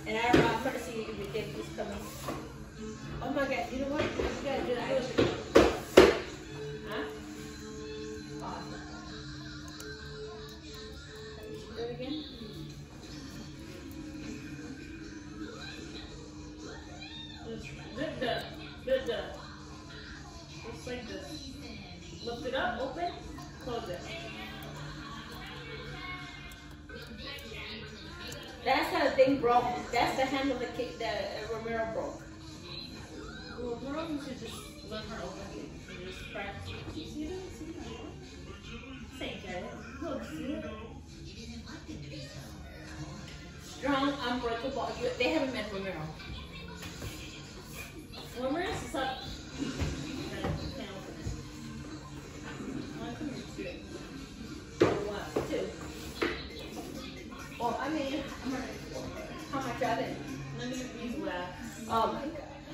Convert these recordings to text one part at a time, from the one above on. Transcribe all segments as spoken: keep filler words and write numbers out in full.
And I I'm trying to see if we get this coming. Oh my god, you know what? You gotta do that. Huh? Awesome. Do it again. Good, good, good, good. Just like this. Lift it up, open, close it. That's how the thing broke. That's the handle that kick that uh, Romero broke. Romero, you should just let her open it. You just practice. You see that? See that? Same guy. Look, see it? Strong, unbreakable. You, they haven't met Romero. Romero is up. Well, I mean, how much of it? Let me use wax. Oh my god.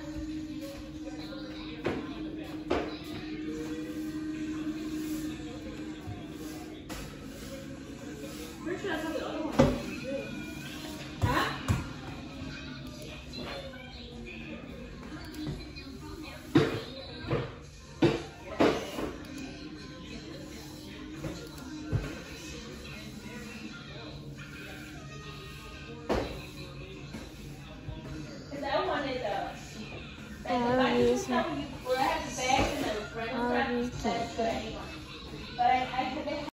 Pretty sure I saw the other one too. Huh? Uh,